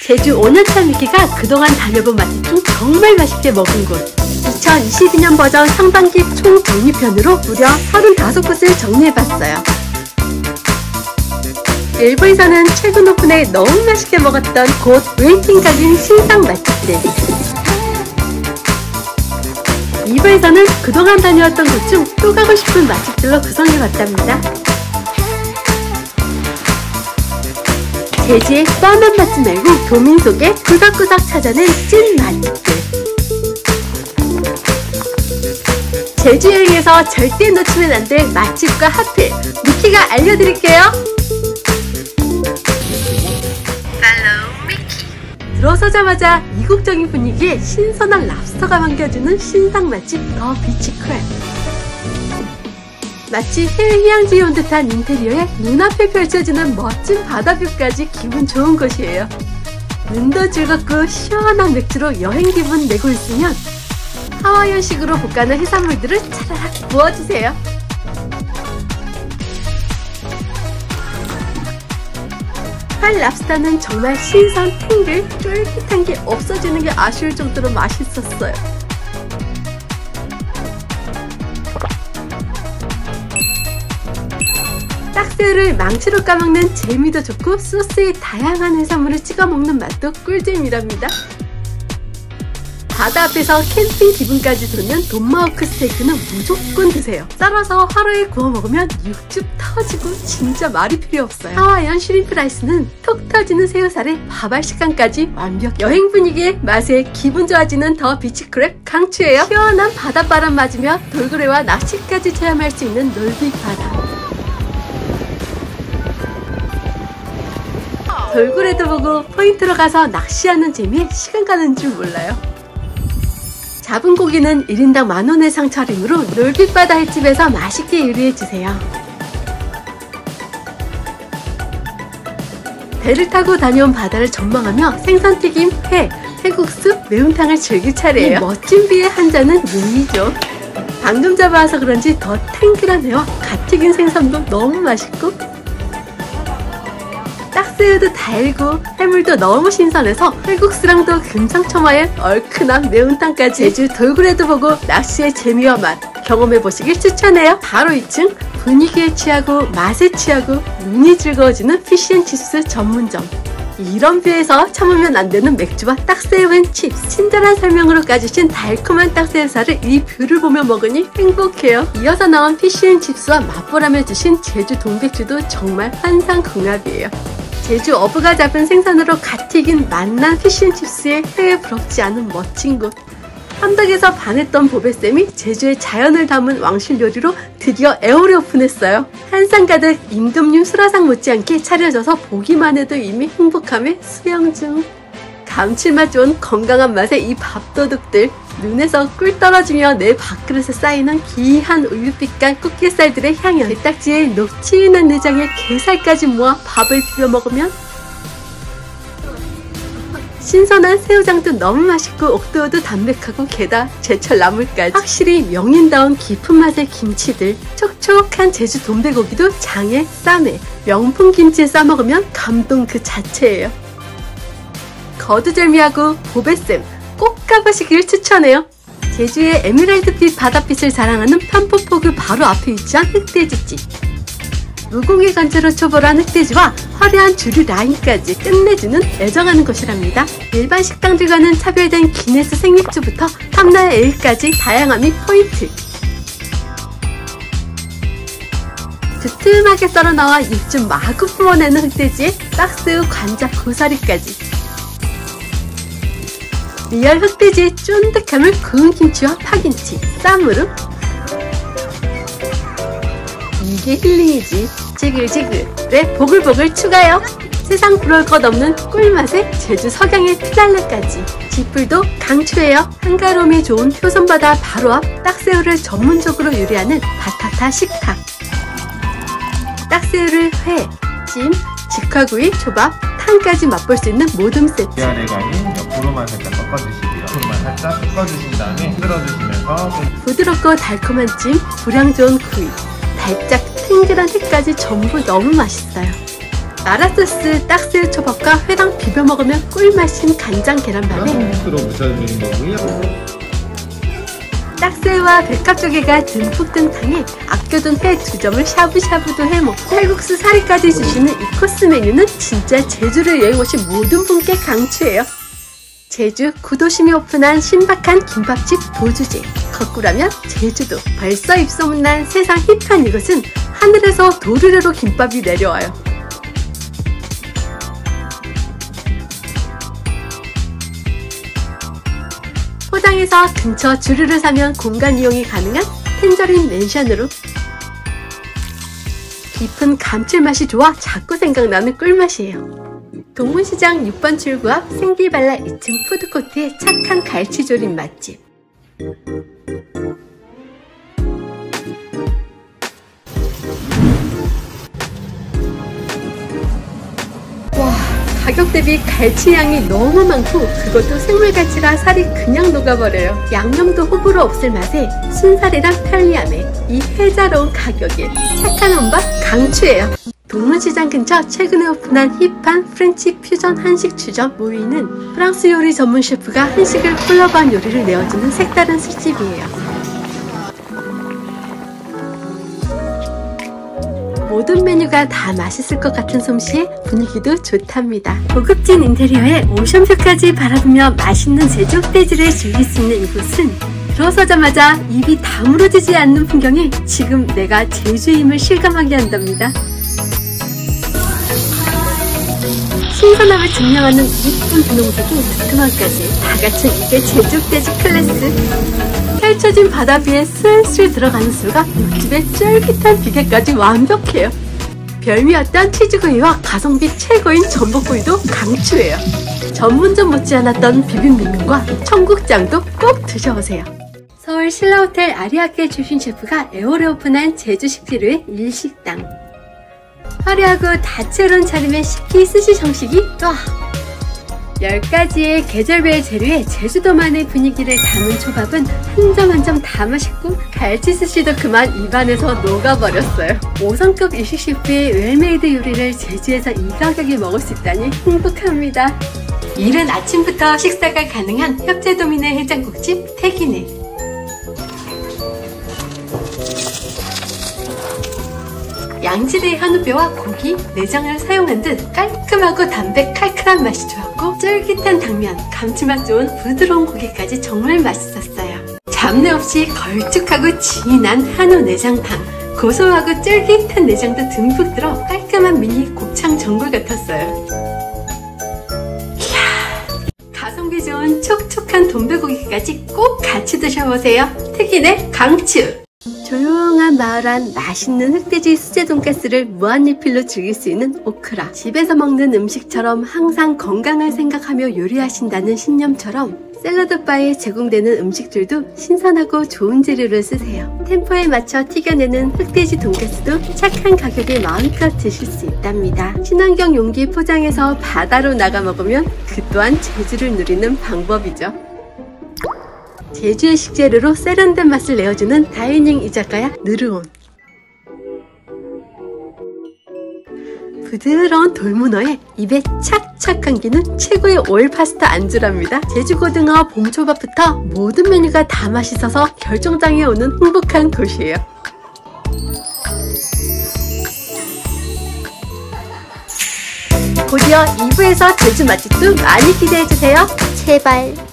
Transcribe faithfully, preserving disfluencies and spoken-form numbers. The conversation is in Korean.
제주 오 년차 미키가 그동안 다녀본 맛집 중 정말 맛있게 먹은 곳, 이천이십이 년 버전 상반기 총정리편으로 무려 서른다섯 곳을 정리해봤어요. 일 부에서는 최근 오픈에 너무 맛있게 먹었던 곳 웨이팅 각인 신상 맛집들, 이 부에서는 그동안 다녀왔던 곳 중 또 가고 싶은 맛집들로 구성해봤답니다. 제주의 뻔한 맛집 말고 도민 속에 구석구석 찾아낸 찐 맛집들, 제주 여행에서 절대 놓치면 안 될 맛집과 핫플 미키가 알려드릴게요. 팔로우 미키. 들어서자마자 이국적인 분위기에 신선한 랍스터가 반겨주는 신상 맛집 더 비치 크랩. 마치 해외 휴양지에 온 듯한 인테리어에 눈앞에 펼쳐지는 멋진 바다뷰까지 기분 좋은 곳이에요. 눈도 즐겁고 시원한 맥주로 여행 기분 내고 있으면 하와이안식으로 볶아낸 해산물들을 차라락 부어주세요. 할 랍스타는 정말 신선, 탱글, 쫄깃한 게 없어지는 게 아쉬울 정도로 맛있었어요. 딱새우를 망치로 까먹는 재미도 좋고 소스에 다양한 해산물을 찍어 먹는 맛도 꿀잼이랍니다. 바다 앞에서 캠핑 기분까지 도는 돈마호크 스테이크는 무조건 드세요. 썰어서 화로에 구워 먹으면 육즙 터지고 진짜 말이 필요 없어요. 하와이안 슈림프 라이스는 톡 터지는 새우살에 밥알 식감까지 완벽. 여행 분위기에 맛에 기분 좋아지는 더 비치 크랩 강추예요. 시원한 바닷바람 맞으며 돌고래와 낚시까지 체험할 수 있는 놀비 바다. 돌고래도 보고 포인트로 가서 낚시하는 재미에 시간 가는 줄 몰라요. 잡은 고기는 일 인당 만 원의 상차림으로 놀빛바다 횟집에서 맛있게 요리해주세요. 배를 타고 다녀온 바다를 전망하며 생선튀김, 회, 회국수, 매운탕을 즐길 차례예요. 이 멋진 비의 한 잔은 물이죠. 방금 잡아와서 그런지 더 탱글한 회와 갓 튀긴 생선도 너무 맛있고, 딱새우도 달고 해물도 너무 신선해서 회국수랑 도 금상첨화의 얼큰한 매운탕까지. 제주 돌고래도 보고 낚시의 재미와 맛 경험해보시길 추천해요. 바로 이 층 분위기에 취하고 맛에 취하고 눈이 즐거워지는 피쉬앤칩스 전문점. 이런 뷰에서 참으면 안 되는 맥주와 딱새우 앤 칩스. 친절한 설명으로 까주신 달콤한 딱새우살을 이 뷰를 보며 먹으니 행복해요. 이어서 나온 피쉬앤칩스와 맛보람을 주신 제주 동백주도 정말 환상궁합이에요. 제주 어부가 잡은 생선으로 갓 튀긴 맛난 피쉬앤칩스에 회에 부럽지 않은 멋진 곳. 함덕에서 반했던 보배쌤이 제주의 자연을 담은 왕실 요리로 드디어 에어리 오픈했어요. 한상 가득 임금님 수라상 못지않게 차려져서 보기만 해도 이미 행복함에 수영 중. 감칠맛 좋은 건강한 맛의 이 밥도둑들, 눈에서 꿀 떨어지며 내 밥그릇에 쌓이는 귀한 우유빛깔 꽃게살들의 향연, 게딱지에 녹진한 내장에 게살까지 모아 밥을 비벼 먹으면 신선한 새우장도 너무 맛있고 옥도어도 담백하고 게다 제철 나물까지. 확실히 명인다운 깊은 맛의 김치들, 촉촉한 제주 돈배고기도 장에 쌈에 명품 김치에 싸먹으면 감동 그 자체예요. 거두절미하고 보배쌤 꼭 가보시길 추천해요. 제주의 에메랄드빛 바닷빛을 자랑하는 판포포구 바로 앞에 위치한 흑돼지집. 무공의 관제로 초벌한 흑돼지와 화려한 주류 라인까지 끝내주는 애정하는 곳이랍니다. 일반 식당들과는 차별된 기네스 생맥주부터 탐나의 에일까지 다양함이 포인트. 두툼하게 썰어 나와 육즙 마구 뿜어내는 흑돼지에 딱새우, 관자, 고사리까지. 리얼 흑돼지의 쫀득함을 구운 김치와 파김치, 쌈으로. 이게 힐링이지. 지글지글에 보글보글 추가요. 세상 부러울 것 없는 꿀맛에 제주 석양의 피날레까지. 지풀도 강추해요. 한가로움이 좋은 효선바다 바로 앞 딱새우를 전문적으로 요리하는 바타타 식탁. 딱새우를 회, 찜, 직화구이, 초밥, 탕까지 맛볼 수 있는 모듬 세트. 위아래 가인 옆으로만 살짝 꺾어주시고요. 옆으로만 살짝 꺾어주신 다음에 흔들어주시면서 부드럽고 달콤한 찜, 불향 좋은 구이, 달짝 탱글한 회까지 전부 너무 맛있어요. 마라소스 딱새우 초밥과 회랑 비벼 먹으면 꿀맛인 간장 계란밥에 소스로 묻혀주는 거고요. 딱새우와 백합조개가 듬뿍 든 탕에 아껴둔 회 두 점을 샤브샤브도 해먹고 칼국수 사리까지 주시는 이 코스 메뉴는 진짜 제주를 여행 오신 모든 분께 강추해요. 제주 구도심이 오픈한 신박한 김밥집 도주제. 거꾸라면 제주도. 벌써 입소문난 세상 힙한 이것은 하늘에서 도르래로 김밥이 내려와요. 포장해서 근처 주류를 사면 공간 이용이 가능한 텐저린 맨션으로 깊은 감칠맛이 좋아 자꾸 생각나는 꿀맛이에요. 동문시장 육 번 출구 앞 생기발라 이 층 푸드코트의 착한 갈치조림 맛집. 와, 가격 대비 갈치 양이 너무 많고 그것도 생물갈치라 살이 그냥 녹아버려요. 양념도 호불호 없을 맛에 순살이랑 편리함에 이 혜자로운 가격에 착한 혼밥 강추해요. 동문시장 근처 최근에 오픈한 힙한 프렌치 퓨전 한식 주점 모이는 프랑스 요리 전문 셰프가 한식을 클러브한 요리를 내어주는 색다른 술집이에요. 모든 메뉴가 다 맛있을 것 같은 솜씨에 분위기도 좋답니다. 고급진 인테리어에 오션뷰까지 바라보며 맛있는 제주 흑돼지를 즐길 수 있는 이곳은 들어서자마자 입이 다물어지지 않는 풍경에 지금 내가 제주임을 실감하게 한답니다. 신선함을 증명하는 예쁜 분홍색이 두툼함까지 다 갖춘 이게 제주 흑돼지 클래스. 펼쳐진 바다 위에 슬슬 들어가는 술과 육즙의 쫄깃한 비계까지 완벽해요. 별미였던 치즈구이와 가성비 최고인 전복구이도 강추해요. 전문점 못지않았던 비빔냉면과 청국장도 꼭 드셔보세요. 서울 신라호텔 아리아케 출신 셰프가 애월에 오픈한 제주식재료의 일식당. 화려하고 다채로운 차림의 식기 스시 정식이 와! 열 가지의 계절별 재료에 제주도만의 분위기를 담은 초밥은 한 점 한 점 다 맛있고 갈치 스시도 그만 입안에서 녹아버렸어요. 오 성급 일식 셰프의 웰메이드 요리를 제주에서 이 가격에 먹을 수 있다니 행복합니다. 이른 아침부터 식사가 가능한 협재도민의 해장국집 태기네. 양지대 한우뼈와 고기, 내장을 사용한 듯 깔끔하고 담백 칼칼한 맛이 좋았고 쫄깃한 당면, 감칠맛 좋은 부드러운 고기까지 정말 맛있었어요. 잡내 없이 걸쭉하고 진한 한우 내장탕, 고소하고 쫄깃한 내장도 듬뿍 들어 깔끔한 미니 곱창 전골 같았어요. 이야, 가성비 좋은 촉촉한 돈베고기까지 꼭 같이 드셔보세요. 특이네 강추! 조용한 마을 안 맛있는 흑돼지 수제 돈가스를 무한리필로 즐길 수 있는 오크라. 집에서 먹는 음식처럼 항상 건강을 생각하며 요리하신다는 신념처럼 샐러드바에 제공되는 음식들도 신선하고 좋은 재료를 쓰세요. 템포에 맞춰 튀겨내는 흑돼지 돈가스도 착한 가격에 마음껏 드실 수 있답니다. 친환경 용기 포장해서 바다로 나가 먹으면 그 또한 제주를 누리는 방법이죠. 제주의 식재료로 세련된 맛을 내어주는 다이닝 이자카야 느르온. 부드러운 돌문어에 입에 착착 감기는 최고의 오일 파스타 안주랍니다. 제주고등어 봄초밥부터 모든 메뉴가 다 맛있어서 결정장에 오는 행복한 곳이에요. 곧이어 이 부에서 제주 맛집도 많이 기대해주세요. 제발.